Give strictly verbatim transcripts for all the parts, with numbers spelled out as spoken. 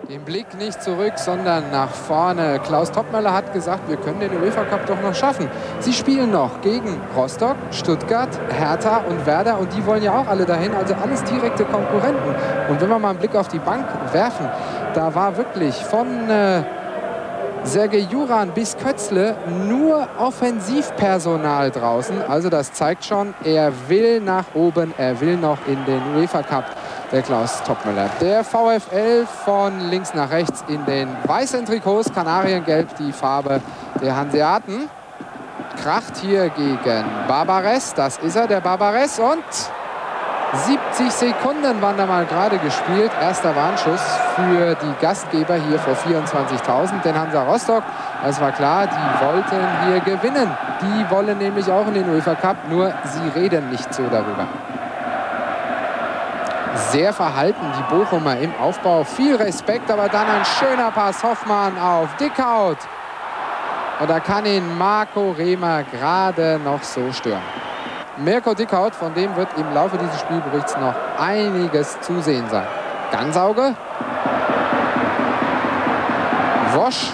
Den Blick nicht zurück, sondern nach vorne. Klaus Toppmöller hat gesagt, wir können den UEFA Cup doch noch schaffen. Sie spielen noch gegen Rostock, Stuttgart, Hertha und Werder. Und die wollen ja auch alle dahin. Also alles direkte Konkurrenten. Und wenn wir mal einen Blick auf die Bank werfen, da war wirklich von äh, Sergej Juran bis Kötzle nur Offensivpersonal draußen. Also das zeigt schon, er will nach oben, er will noch in den UEFA Cup. Der Klaus Toppmöller. Der VfL von links nach rechts in den weißen Trikots, Kanariengelb, die Farbe der Hanseaten. Kracht hier gegen Barbares, das ist er, der Barbares. Und siebzig Sekunden waren da mal gerade gespielt. Erster Warnschuss für die Gastgeber hier vor vierundzwanzigtausend. Den Hansa Rostock, das war klar, die wollten hier gewinnen. Die wollen nämlich auch in den UEFA Cup, nur sie reden nicht so darüber. Sehr verhalten die Bochumer im Aufbau. Viel Respekt, aber dann ein schöner Pass. Hoffmann auf Dickhaut. Und da kann ihn Marco Rehmer gerade noch so stören. Mirko Dickhaut, von dem wird im Laufe dieses Spielberichts noch einiges zu sehen sein. Gansauge. Wosch.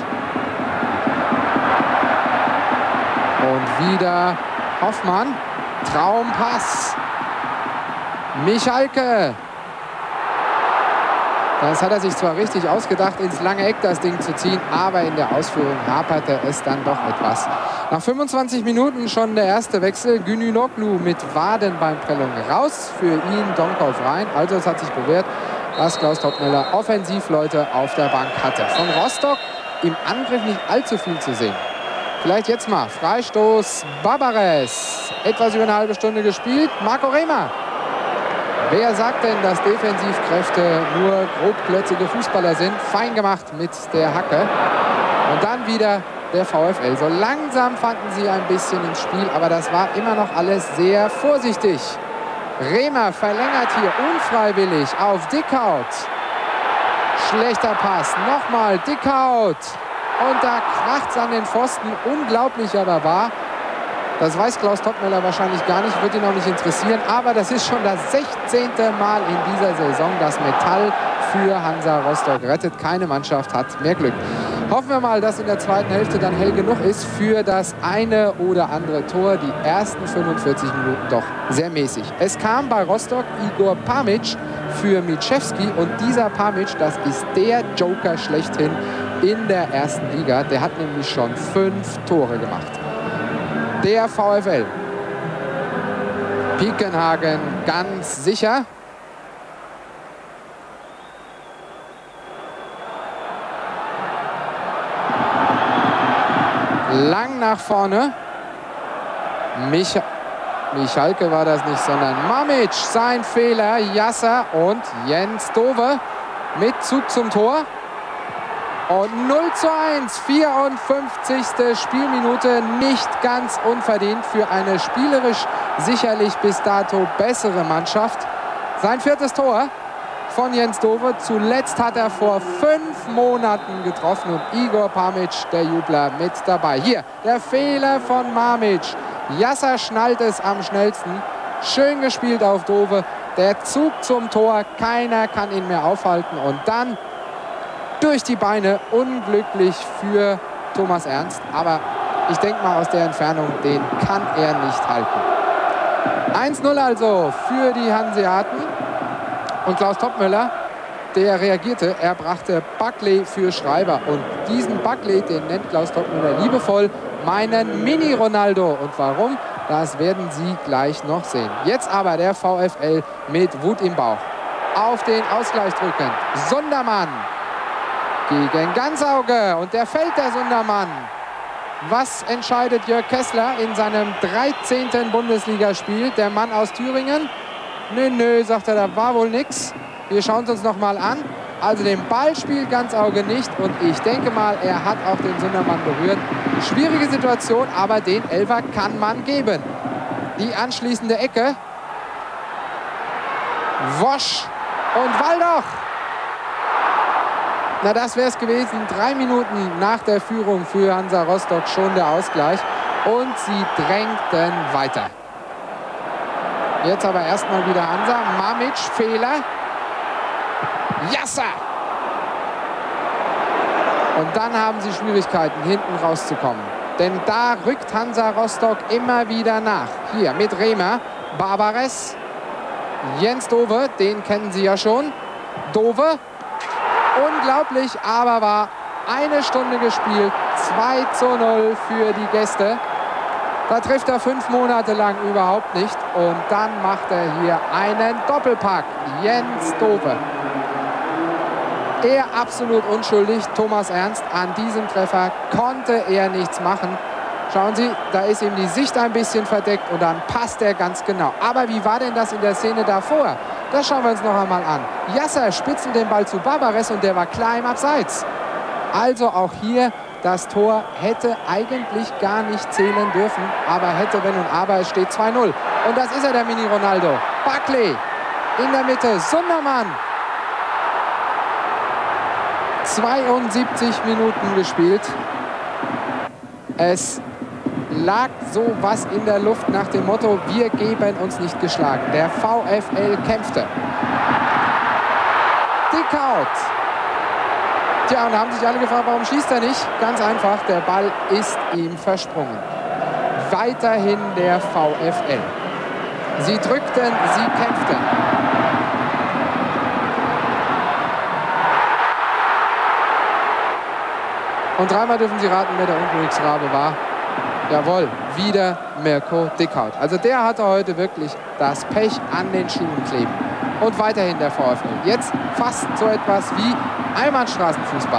Und wieder Hoffmann. Traumpass. Michalke. Das hat er sich zwar richtig ausgedacht, ins lange Eck das Ding zu ziehen, aber in der Ausführung haperte es dann doch etwas. Nach fünfundzwanzig Minuten schon der erste Wechsel. Gününoglu mit Wadenbeinprellung raus, für ihn Donkov rein. Also es hat sich bewährt, dass Klaus Toppmöller Offensivleute auf der Bank hatte. Von Rostock im Angriff nicht allzu viel zu sehen. Vielleicht jetzt mal Freistoß Barbares. Etwas über eine halbe Stunde gespielt. Marco Rehmer. Wer sagt denn, dass Defensivkräfte nur grobklötzige Fußballer sind? Fein gemacht mit der Hacke. Und dann wieder der VfL. So langsam fanden sie ein bisschen ins Spiel, aber das war immer noch alles sehr vorsichtig. Rehmer verlängert hier unfreiwillig auf Dickhaut. Schlechter Pass. Nochmal Dickhaut. Und da kracht es an den Pfosten. Unglaublich aber wahr. Das weiß Klaus Toppmöller wahrscheinlich gar nicht, wird ihn auch nicht interessieren. Aber das ist schon das sechzehnte Mal in dieser Saison, das Metall für Hansa Rostock rettet. Keine Mannschaft hat mehr Glück. Hoffen wir mal, dass in der zweiten Hälfte dann hell genug ist für das eine oder andere Tor. Die ersten fünfundvierzig Minuten doch sehr mäßig. Es kam bei Rostock Igor Pamic für Mitschewski. Und dieser Pamic, das ist der Joker schlechthin in der ersten Liga. Der hat nämlich schon fünf Tore gemacht. Der VfL. Piekenhagen ganz sicher. Lang nach vorne. Mich Michalke war das nicht, sondern Mamic. Sein Fehler. Jasser und Jens Dove mit Zug zum Tor. Und null zu eins, vierundfünfzigste Spielminute, nicht ganz unverdient für eine spielerisch sicherlich bis dato bessere Mannschaft. Sein viertes Tor von Jens Dove. Zuletzt hat er vor fünf Monaten getroffen und Igor Pamic, der Jubler, mit dabei. Hier der Fehler von Mamic. Jasser schnallt es am schnellsten. Schön gespielt auf Dove. Der Zug zum Tor, keiner kann ihn mehr aufhalten. Und dann durch die Beine, unglücklich für Thomas Ernst. Aber ich denke mal, aus der Entfernung, den kann er nicht halten. eins null also für die Hanseaten. Und Klaus Toppmöller, der reagierte. Er brachte Buckley für Schreiber. Und diesen Buckley, den nennt Klaus Toppmöller liebevoll meinen Mini-Ronaldo. Und warum? Das werden Sie gleich noch sehen. Jetzt aber der VfL mit Wut im Bauch. Auf den Ausgleich drückend. Sundermann gegen Gansauge. Und der fällt, der Sundermann. Was entscheidet Jörg Kessler in seinem dreizehnten Bundesligaspiel? Der Mann aus Thüringen? Nö, nö, sagt er, da war wohl nix. Wir schauen es uns noch mal an. Also den Ball spielt Gansauge nicht. Und ich denke mal, er hat auch den Sundermann berührt. Schwierige Situation, aber den Elfer kann man geben. Die anschließende Ecke. Wosch und Waldoch. Na, das wäre es gewesen. Drei Minuten nach der Führung für Hansa Rostock schon der Ausgleich. Und sie drängten weiter. Jetzt aber erstmal wieder Hansa. Mamic, Fehler. Jasser. Und dann haben sie Schwierigkeiten, hinten rauszukommen. Denn da rückt Hansa Rostock immer wieder nach. Hier mit Rehmer, Barbares, Jens Dove, den kennen Sie ja schon. Dove, unglaublich, aber war eine Stunde gespielt. zwei zu null für die Gäste. Da trifft er fünf Monate lang überhaupt nicht. Und dann macht er hier einen Doppelpack. Jens Dove. Er absolut unschuldig, Thomas Ernst. An diesem Treffer konnte er nichts machen. Schauen Sie, da ist ihm die Sicht ein bisschen verdeckt und dann passt er ganz genau. Aber wie war denn das in der Szene davor? Das schauen wir uns noch einmal an. Yasser spitzelt den Ball zu Barbares und der war klar im Abseits. Also auch hier, das Tor hätte eigentlich gar nicht zählen dürfen. Aber hätte, wenn und aber, es steht zwei null. Und das ist er, der Mini-Ronaldo. Buckley in der Mitte, Sundermann. zweiundsiebzig Minuten gespielt. Es lag so was in der Luft nach dem Motto, wir geben uns nicht geschlagen. Der VfL kämpfte. Dickhaut. Tja, und da haben sich alle gefragt, warum schießt er nicht? Ganz einfach, der Ball ist ihm versprungen. Weiterhin der VfL. Sie drückten, sie kämpften. Und dreimal dürfen Sie raten, wer der Unkönigsrabe war. Jawohl, wieder Mirko Dickhaut. Also der hatte heute wirklich das Pech an den Schuhen kleben. Und weiterhin der VfL. Jetzt fast so etwas wie Einbahnstraßenfußball.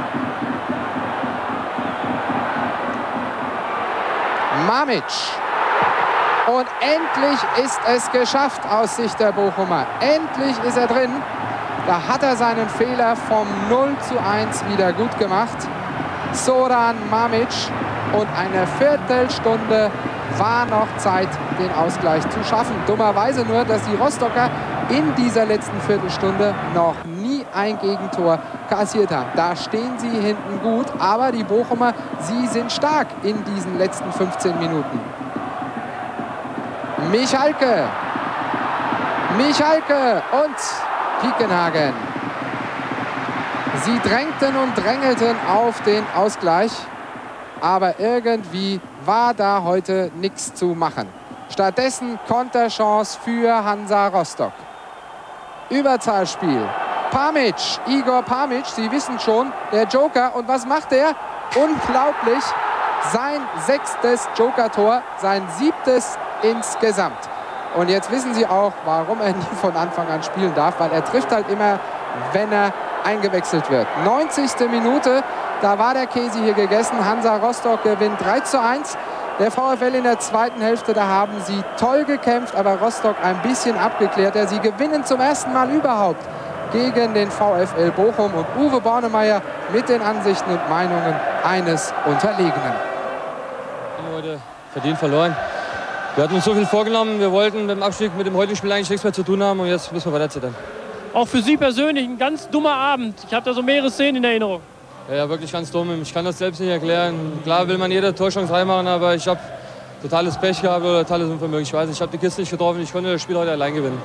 Mamic. Und endlich ist es geschafft aus Sicht der Bochumer. Endlich ist er drin. Da hat er seinen Fehler vom null zu eins wieder gut gemacht. Zoran Mamic. Und eine Viertelstunde war noch Zeit, den Ausgleich zu schaffen. Dummerweise nur, dass die Rostocker in dieser letzten Viertelstunde noch nie ein Gegentor kassiert haben. Da stehen sie hinten gut, aber die Bochumer, sie sind stark in diesen letzten fünfzehn Minuten. Michalke. Michalke und Piekenhagen. Sie drängten und drängelten auf den Ausgleich. Aber irgendwie war da heute nichts zu machen. Stattdessen Konterchance für Hansa Rostock. Überzahlspiel. Pamic, Igor Pamic, Sie wissen schon, der Joker. Und was macht er? Unglaublich. Sein sechstes Joker-Tor, sein siebtes insgesamt. Und jetzt wissen Sie auch, warum er nie von Anfang an spielen darf, weil er trifft halt immer, wenn er eingewechselt wird. neunzigste Minute. Da war der Käse hier gegessen. Hansa Rostock gewinnt drei zu eins. Der VfL in der zweiten Hälfte, da haben sie toll gekämpft, aber Rostock ein bisschen abgeklärt. Sie gewinnen zum ersten Mal überhaupt gegen den VfL Bochum. Und Uwe Bornemeyer mit den Ansichten und Meinungen eines Unterlegenen. Wir haben heute verdient verloren. Wir hatten uns so viel vorgenommen. Wir wollten mit dem Abstieg, mit dem heutigen Spiel eigentlich nichts mehr zu tun haben. Und jetzt müssen wir weiterzittern. Auch für Sie persönlich ein ganz dummer Abend. Ich habe da so mehrere Szenen in Erinnerung. Ja, ja, wirklich ganz dumm. Ich kann das selbst nicht erklären. Klar will man jede Torchance reinmachen, aber ich habe totales Pech gehabt oder totales Unvermögen. Ich weiß nicht, ich habe die Kiste nicht getroffen. Ich konnte das Spiel heute allein gewinnen.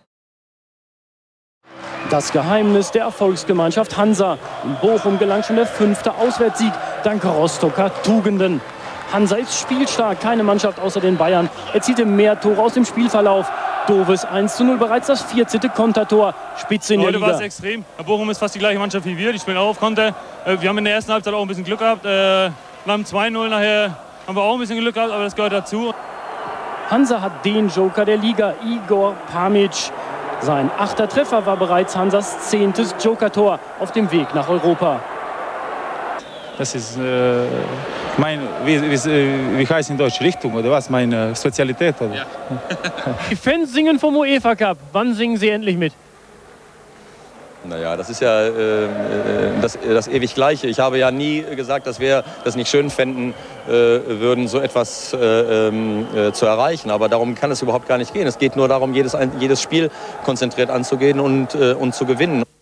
Das Geheimnis der Erfolgsgemeinschaft Hansa. In Bochum gelang schon der fünfte Auswärtssieg dank Rostocker Tugenden. Hansa ist spielstark, keine Mannschaft außer den Bayern erzielte mehr Tore aus dem Spielverlauf. Doves eins zu null, bereits das vierzehnte Kontertor. Spitze in der Liga. Heute war es extrem. Bochum ist fast die gleiche Mannschaft wie wir. Die spielen auch auf Konter. Wir haben in der ersten Halbzeit auch ein bisschen Glück gehabt. Wir haben zwei null, nachher haben wir auch ein bisschen Glück gehabt, aber das gehört dazu. Hansa hat den Joker der Liga, Igor Pamic. Sein achter Treffer war bereits Hansas zehntes Joker-Tor auf dem Weg nach Europa. Das ist äh, mein, wie, wie, wie heißt in Deutsch, Richtung oder was, meine Spezialität. Oder? Ja. Die Fans singen vom UEFA Cup. Wann singen sie endlich mit? Naja, das ist ja äh, das, das ewig Gleiche. Ich habe ja nie gesagt, dass wir das nicht schön fänden äh, würden, so etwas äh, äh, zu erreichen. Aber darum kann es überhaupt gar nicht gehen. Es geht nur darum, jedes, jedes Spiel konzentriert anzugehen und, äh, und zu gewinnen.